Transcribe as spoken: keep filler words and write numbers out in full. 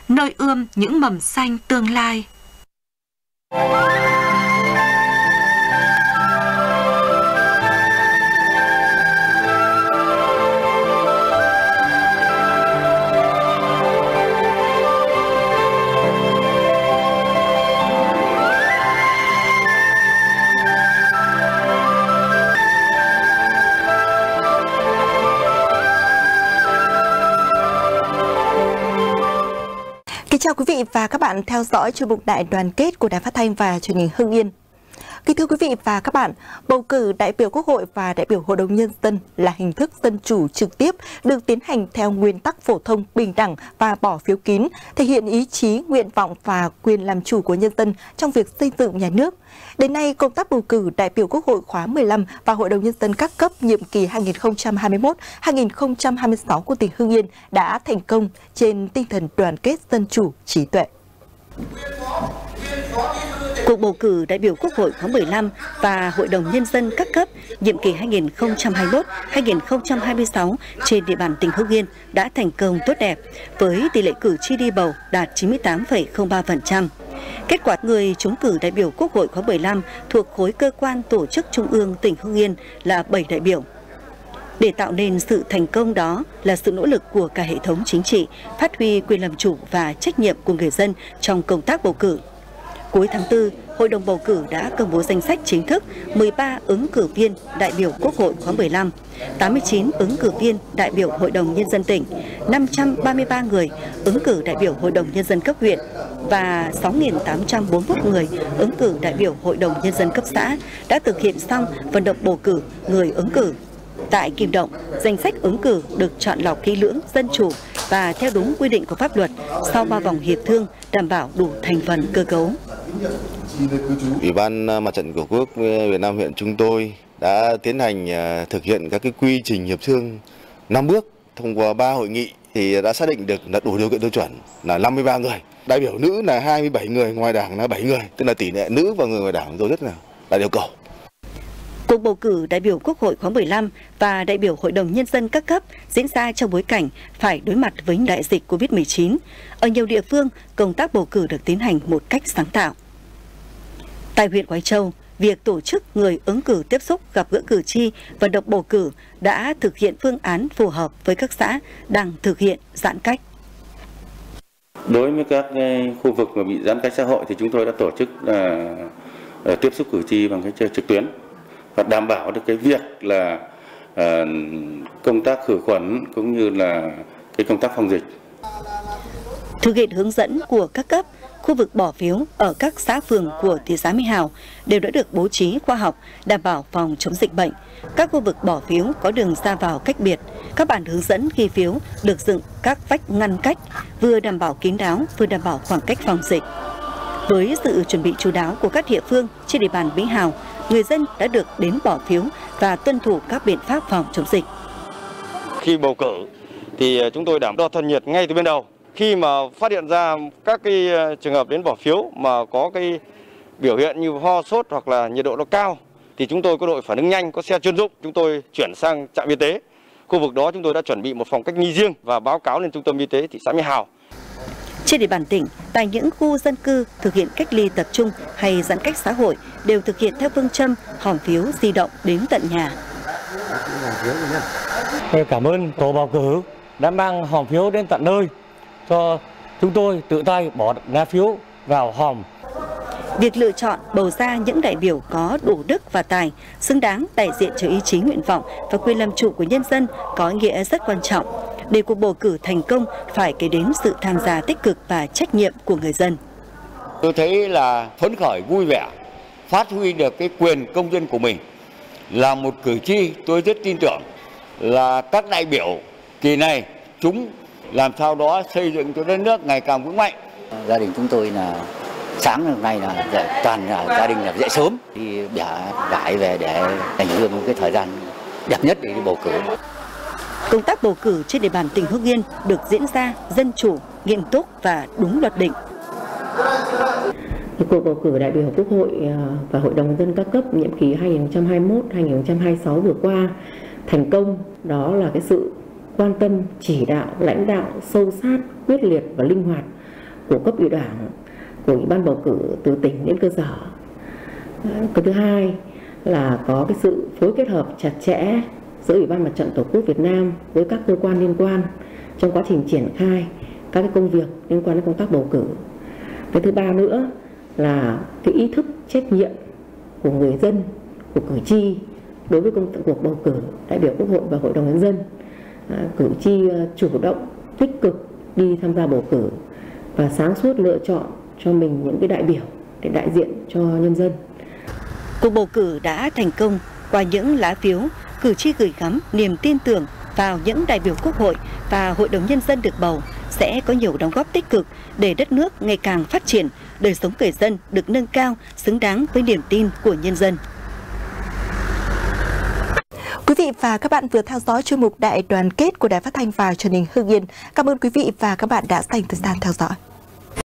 nơi ươm những mầm xanh tương lai. Chào quý vị và các bạn theo dõi chuyên mục Đại đoàn kết của Đài Phát thanh và Truyền hình Hưng Yên. Kính thưa quý vị và các bạn, bầu cử đại biểu Quốc hội và đại biểu Hội đồng Nhân dân là hình thức dân chủ trực tiếp được tiến hành theo nguyên tắc phổ thông, bình đẳng và bỏ phiếu kín, thể hiện ý chí, nguyện vọng và quyền làm chủ của nhân dân trong việc xây dựng nhà nước. Đến nay, công tác bầu cử đại biểu Quốc hội khóa mười lăm và Hội đồng Nhân dân các cấp nhiệm kỳ hai nghìn không trăm hai mươi mốt đến hai nghìn không trăm hai mươi sáu của tỉnh Hưng Yên đã thành công trên tinh thần đoàn kết, dân chủ, trí tuệ. Cuộc bầu cử đại biểu Quốc hội khóa mười lăm và Hội đồng Nhân dân các cấp nhiệm kỳ hai nghìn không trăm hai mươi mốt đến hai nghìn không trăm hai mươi sáu trên địa bàn tỉnh Hưng Yên đã thành công tốt đẹp, với tỷ lệ cử tri đi bầu đạt chín mươi tám phẩy không ba phần trăm. Kết quả người trúng cử đại biểu Quốc hội khóa mười lăm thuộc khối cơ quan tổ chức trung ương tỉnh Hưng Yên là bảy đại biểu. Để tạo nên sự thành công đó là sự nỗ lực của cả hệ thống chính trị, phát huy quyền làm chủ và trách nhiệm của người dân trong công tác bầu cử. Cuối tháng tư, Hội đồng bầu cử đã công bố danh sách chính thức mười ba ứng cử viên đại biểu Quốc hội khóa mười lăm, tám mươi chín ứng cử viên đại biểu Hội đồng Nhân dân tỉnh, năm trăm ba mươi ba người ứng cử đại biểu Hội đồng Nhân dân cấp huyện và sáu nghìn tám trăm bốn mươi mốt người ứng cử đại biểu Hội đồng Nhân dân cấp xã đã thực hiện xong vận động bầu cử người ứng cử. Tại Kim Động, danh sách ứng cử được chọn lọc kỹ lưỡng, dân chủ và theo đúng quy định của pháp luật sau ba vòng hiệp thương đảm bảo đủ thành phần cơ cấu. Ủy ban Mặt trận Tổ quốc Việt Nam huyện chúng tôi đã tiến hành thực hiện các cái quy trình hiệp thương năm bước thông qua ba hội nghị thì đã xác định được là đủ điều kiện tiêu chuẩn là năm mươi ba người, đại biểu nữ là hai mươi bảy người, ngoài đảng là bảy người, tức là tỷ lệ nữ và người ngoài đảng rồi rất là là yêu cầu. Cuộc bầu cử đại biểu Quốc hội khóa mười lăm và đại biểu Hội đồng Nhân dân các cấp diễn ra trong bối cảnh phải đối mặt với đại dịch Covid mười chín. Ở nhiều địa phương, công tác bầu cử được tiến hành một cách sáng tạo. Tại huyện Khói Châu, việc tổ chức người ứng cử tiếp xúc gặp gỡ cử tri, vận động bầu cử đã thực hiện phương án phù hợp với các xã đang thực hiện giãn cách. Đối với các khu vực mà bị giãn cách xã hội thì chúng tôi đã tổ chức uh, tiếp xúc cử tri bằng cái trực tuyến và đảm bảo được cái việc là uh, công tác khử khuẩn cũng như là cái công tác phòng dịch. Thực hiện hướng dẫn của các cấp, khu vực bỏ phiếu ở các xã phường của thị xã Mỹ Hào đều đã được bố trí khoa học, đảm bảo phòng chống dịch bệnh. Các khu vực bỏ phiếu có đường ra vào cách biệt, các bản hướng dẫn ghi phiếu được dựng các vách ngăn cách, vừa đảm bảo kín đáo, vừa đảm bảo khoảng cách phòng dịch. Với sự chuẩn bị chú đáo của các địa phương trên địa bàn Mỹ Hào, người dân đã được đến bỏ phiếu và tuân thủ các biện pháp phòng chống dịch. Khi bầu cử thì chúng tôi đảm đo thân nhiệt ngay từ bên đầu. Khi mà phát hiện ra các cái trường hợp đến bỏ phiếu mà có cái biểu hiện như ho, sốt hoặc là nhiệt độ nó cao thì chúng tôi có đội phản ứng nhanh, có xe chuyên dụng, chúng tôi chuyển sang trạm y tế. Khu vực đó chúng tôi đã chuẩn bị một phòng cách ly riêng và báo cáo lên trung tâm y tế thị xã Mỹ Hào. Trên địa bàn tỉnh, tại những khu dân cư thực hiện cách ly tập trung hay giãn cách xã hội đều thực hiện theo phương châm hòm phiếu di động đến tận nhà. Tôi cảm ơn tổ bầu cử đã mang hòm phiếu đến tận nơi cho chúng tôi tự tay bỏ lá phiếu vào hòm. Việc lựa chọn bầu ra những đại biểu có đủ đức và tài, xứng đáng đại diện cho ý chí, nguyện vọng và quyền làm chủ của nhân dân có ý nghĩa rất quan trọng. Để cuộc bầu cử thành công phải kể đến sự tham gia tích cực và trách nhiệm của người dân. Tôi thấy là phấn khởi, vui vẻ, phát huy được cái quyền công dân của mình. Là một cử tri, tôi rất tin tưởng là các đại biểu kỳ này chúng làm sao đó xây dựng cho đất nước ngày càng vững mạnh. Gia đình chúng tôi là sáng hôm nay là dậy, toàn là gia đình là dậy sớm đi bẻ vải về để dành hương cái thời gian đẹp nhất để đi bầu cử. Công tác bầu cử trên địa bàn tỉnh Hưng Yên được diễn ra dân chủ, nghiêm túc và đúng luật định. Cuộc bầu cử đại biểu Quốc hội và Hội đồng Nhân dân các cấp nhiệm kỳ hai nghìn không trăm hai mươi mốt đến hai nghìn không trăm hai mươi sáu vừa qua thành công, đó là cái sự quan tâm, chỉ đạo, lãnh đạo sâu sát, quyết liệt và linh hoạt của cấp ủy Đảng, của Ủy ban bầu cử từ tỉnh đến cơ sở. Cái thứ hai là có cái sự phối kết hợp chặt chẽ giữa Ủy ban Mặt trận Tổ quốc Việt Nam với các cơ quan liên quan trong quá trình triển khai các cái công việc liên quan đến công tác bầu cử. Cái thứ ba nữa là cái ý thức trách nhiệm của người dân, của cử tri đối với công cuộc bầu cử đại biểu Quốc hội và Hội đồng Nhân dân. À, cử tri chủ động, tích cực đi tham gia bầu cử và sáng suốt lựa chọn cho mình những cái đại biểu để đại diện cho nhân dân. Cuộc bầu cử đã thành công. Qua những lá phiếu, cử tri gửi gắm niềm tin tưởng vào những đại biểu Quốc hội và Hội đồng Nhân dân được bầu sẽ có nhiều đóng góp tích cực để đất nước ngày càng phát triển, đời sống người dân được nâng cao, xứng đáng với niềm tin của nhân dân. Quý vị và các bạn vừa theo dõi chuyên mục Đại đoàn kết của Đài Phát thanh và Truyền hình Hưng Yên. Cảm ơn quý vị và các bạn đã dành thời gian theo dõi.